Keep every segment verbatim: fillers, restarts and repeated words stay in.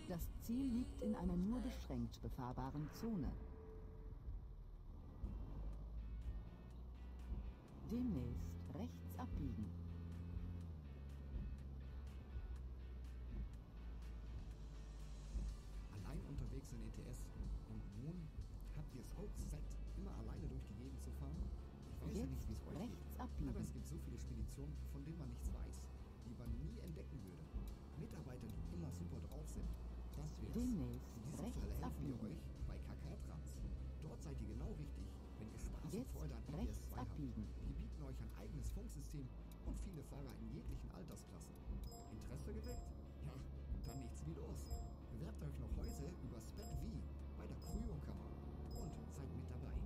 Das Ziel liegt in einer nur beschränkt befahrbaren Zone. Demnächst rechts abbiegen. Allein unterwegs in E T S. Und nun habt ihr es auch satt, immer alleine durch die Gegend zu fahren? Ich weiß ja nicht, wie es euch geht, abbiegen. aber es gibt so viele Speditionen, von denen man nichts weiß, die man nie entdecken würde. Mitarbeiter, die immer super drauf sind. Das wär's. Demnächst In diesem rechts Fall helfen abbiegen. wir euch bei K K Trans. Dort seid ihr genau richtig, wenn ihr Spaß Jetzt und Freude an E T S rechts zwei habt. abbiegen. Wir bieten euch ein eigenes Funksystem und viele Fahrer in jeglichen Altersklassen. Interesse geweckt? Ja, dann nichts wie los. Bewerbt euch noch heute über SpedV bei der Kryokammer und seid mit dabei.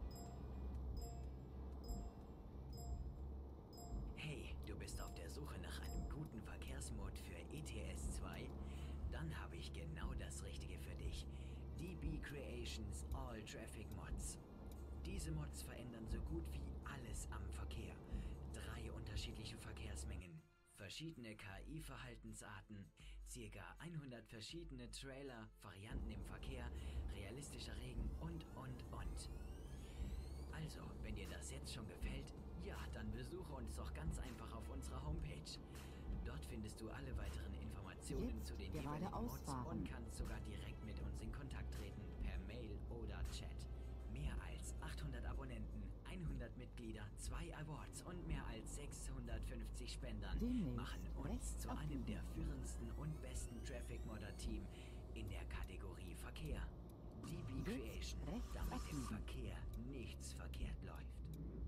Hey, du bist auf der Suche nach einem guten Verkehrsmod für E T S zwei? Dann habe ich genau das Richtige für dich. D B Creations All Traffic Mods. Diese Mods verändern so gut wie alles am Verkehr. Drei unterschiedliche Verkehrsmengen, verschiedene K I-Verhaltensarten, circa hundert verschiedene Trailer, Varianten im Verkehr, realistischer Regen und, und, und. Also, wenn dir das jetzt schon gefällt, ja, dann besuche uns doch ganz einfach auf unserer Homepage. Dort findest du alle weiteren Informationen Jetzt zu den gerade jeweiligen Mods ausfahren. und kannst sogar direkt mit uns in Kontakt treten, per Mail oder Chat. Mehr als achthundert Abonnenten, hundert Mitglieder, zwei Awards und mehr als sechshundertfünfzig Spendern Demnächst machen uns rechts zu einem abbiegen. der führendsten und besten Traffic-Modder-Team in der Kategorie Verkehr. D B Jetzt Creation, rechts damit im abbiegen. Verkehr nichts verkehrt läuft.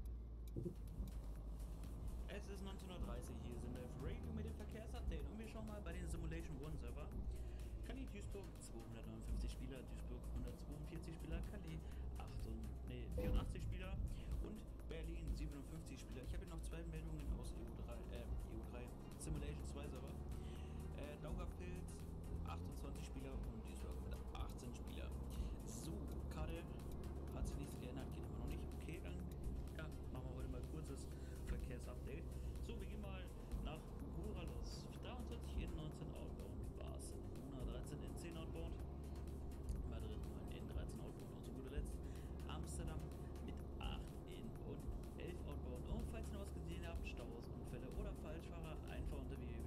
Es ist neunzehn Uhr dreißig, hier sind wir auf Radio mit dem Verkehrsupdate und wir schauen mal bei den Simulation One Server. Calais Duisburg zweihundertneunundfünfzig Spieler, Duisburg hundertzweiundvierzig Spieler, Calais nee, vierundachtzig Spieler und Berlin siebenundfünfzig Spieler. Ich habe hier noch zwei Meldungen aus E U drei, äh, E U drei Simulation zwei Server. Äh, Daugavpils achtundzwanzig Spieler und Duisburg mit achtzehn Spieler. So, Karte hat sich nichts geändert, geht immer noch nicht. Okay, dann ja, machen wir heute mal ein kurzes Verkehrsupdate. So, wir gehen mal nach Guralus. dreiundzwanzig in neunzehn Outbound, Barcelona dreizehn in zehn Outbound, Madrid neun in dreizehn Outbound und zu guter Letzt Amsterdam mit acht in und elf Outbound. Und falls ihr noch was gesehen habt, Staus, Unfälle oder Falschfahrer, einfach unter w w w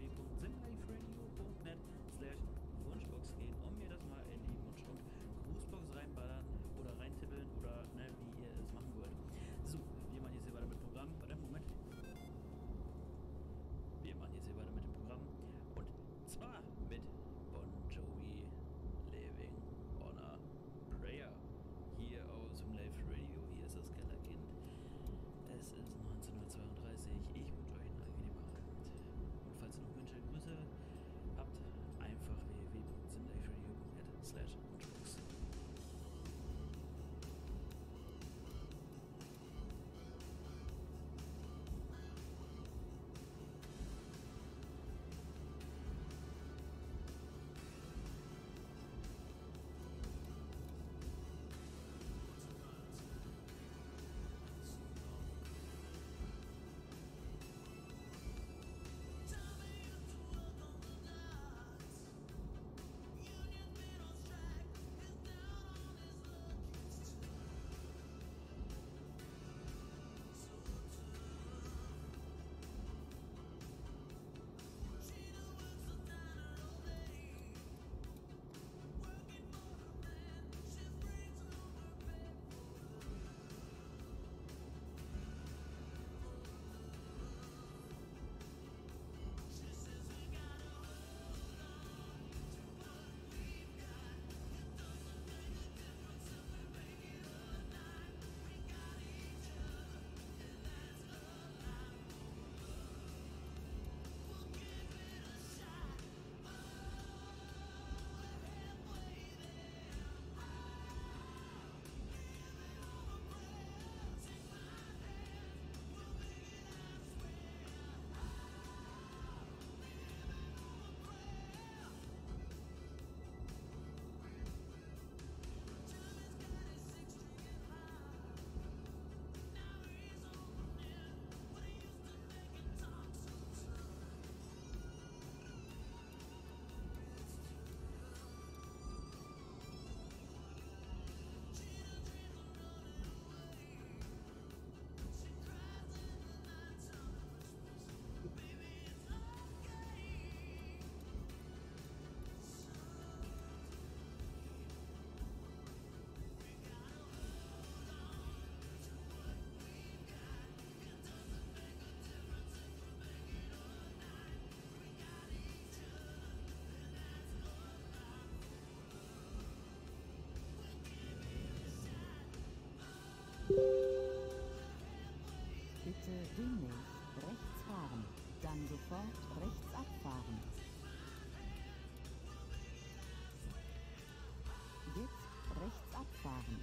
fahren.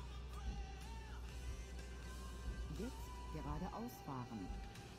Jetzt geradeaus fahren.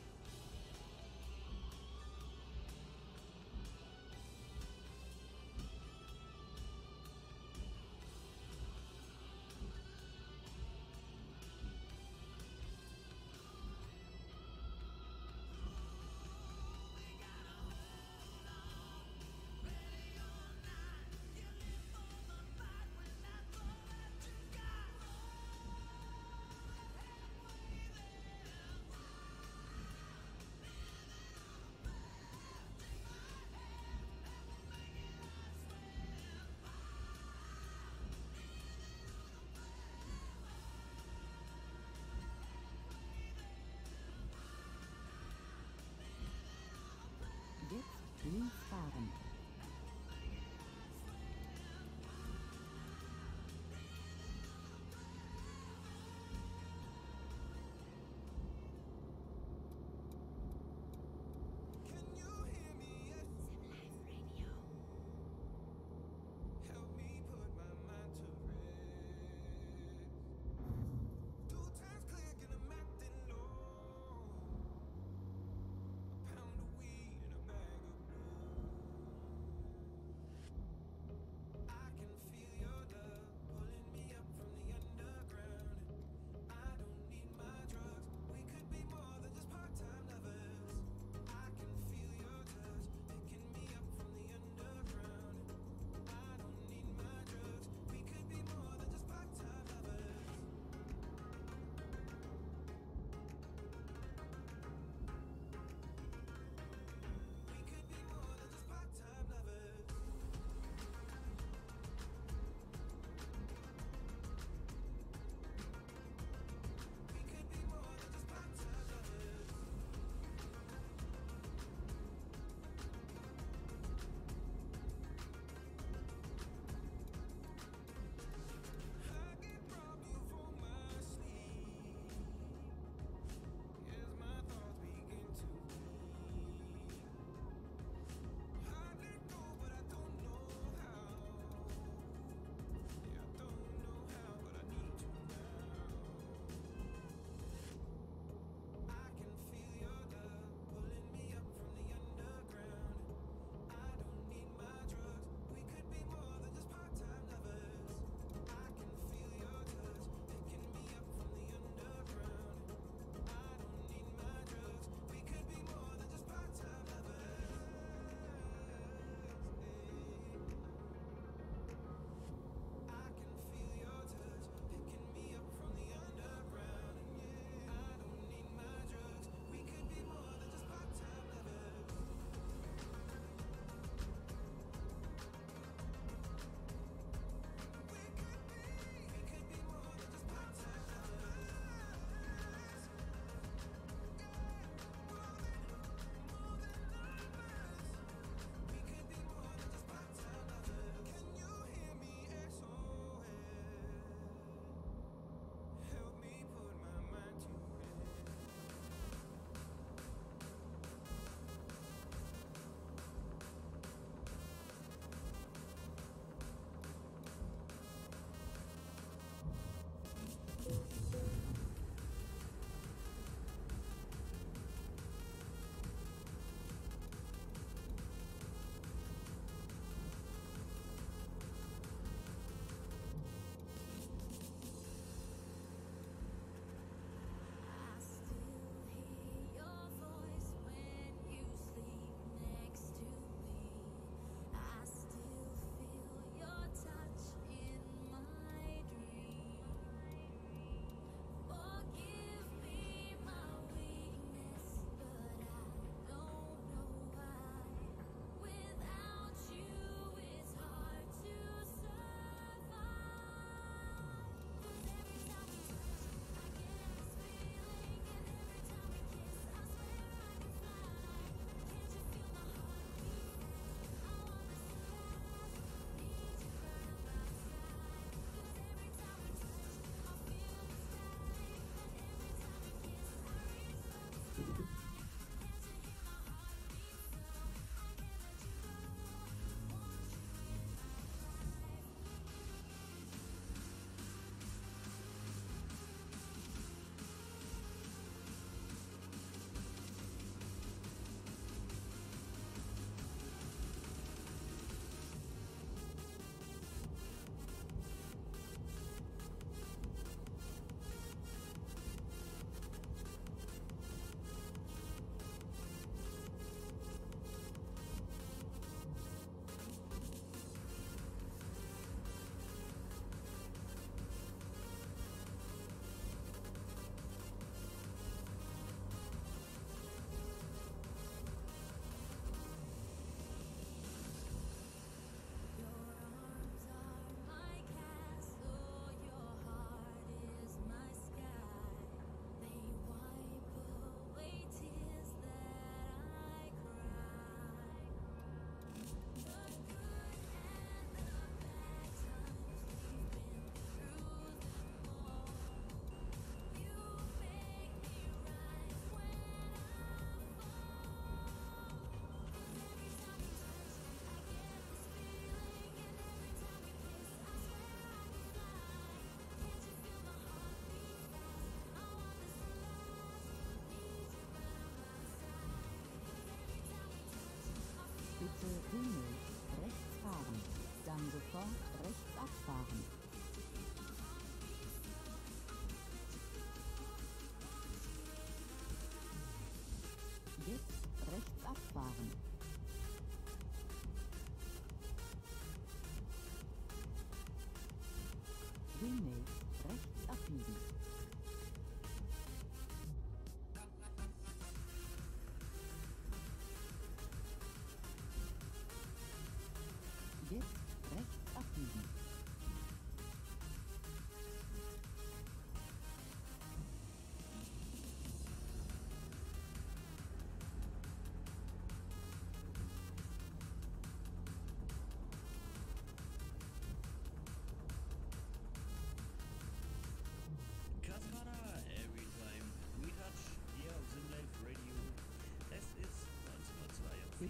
Jetzt links fahren.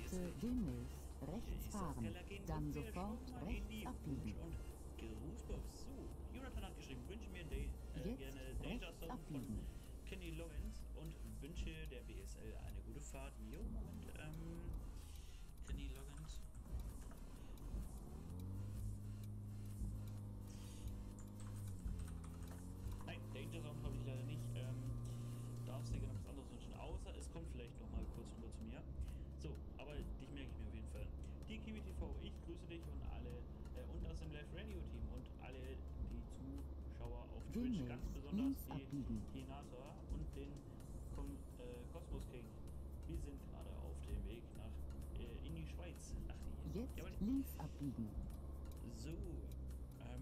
bitte demnächst rechts fahren, dann sofort rechts abbiegen. Und Grußbox. So, Jonathan hat geschrieben, wünsche mir de äh, Jetzt gerne Danger rechts Zone von abbiegen. Kenny Loggins und wünsche der B S L eine gute Fahrt. Jo, Moment, ähm, Kenny Loggins. Nein, Danger Zone habe ich leider nicht. Ähm, darfst dir gerne was anderes wünschen, außer es kommt vielleicht noch mal kurz rüber zu mir. So, aber dich merke ich mir auf jeden Fall. Die Kiwi T V, ich grüße dich und alle äh, und das im Live Radio Team und alle die Zuschauer auf Twitch, ganz Demnächst besonders links die abbiegen. Hinator und den Kom äh, Cosmos King. Wir sind gerade auf dem Weg nach äh, in die Schweiz. Ach die. Jetzt Jawohl. links abbiegen. So, ähm,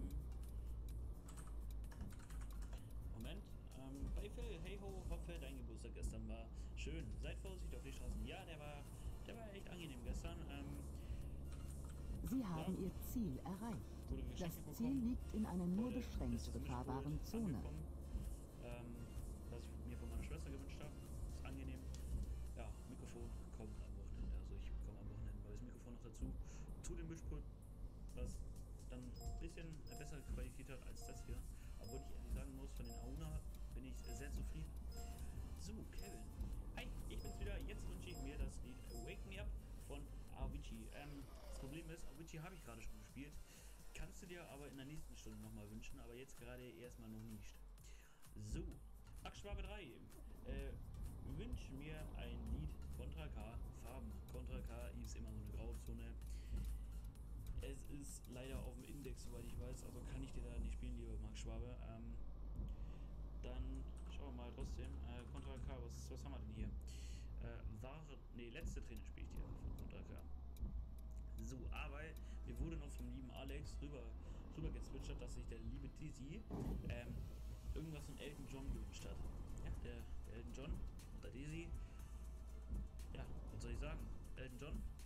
Moment, ähm, bei Phil, hey ho, hoffe dein Geburtstag gestern war schön. Seid vorsichtig auf die Straßen. Ja, der war, der war echt angenehm gestern. Ähm, Sie haben Ja. Ihr Ziel erreicht. Wurde Das Geschenke Ziel bekommen. liegt in einer nur Wurde- beschränkt ist das befahrbaren Mischpult Zone. angekommen, ähm, was ich mir von meiner Schwester gewünscht habe. Ist angenehm. Ja, Mikrofon kommt am Wochenende. Also ich bekomme am Wochenende ein neues Mikrofon noch dazu. Zu dem Mischpult, was dann ein bisschen bessere Qualität hat als das hier. Obwohl ich ehrlich sagen muss, von den Auna bin ich sehr zufrieden. So, Kevin. Hi, ich bin's wieder. Jetzt wünsche ich mir das Lied Wake Me Up von Avicii. Ähm, das Problem ist, Avicii habe ich gerade schon gespielt. Kannst du dir aber in der nächsten Stunde nochmal wünschen, aber jetzt gerade erstmal noch nicht. So, Max Schwabe drei. Äh, wünsch mir ein Lied Contra K, Farben. Contra K ist immer so eine Grauzone. Es ist leider auf dem Index, soweit ich weiß, also kann ich dir da nicht spielen, lieber Max Schwabe. Ähm, dann schauen wir mal trotzdem. Äh, Contra K, was, was haben wir denn hier? Äh, war, nee, letzte Trainer spiele ich dir von Contra K. So, aber mir wurde noch vom lieben Alex rüber, rüber gezwitschert, dass sich der liebe Dizzy ähm, irgendwas von Elton John gewünscht hat. Ja, der, der Elton John und der Dizzy. Ja, was soll ich sagen? Elton John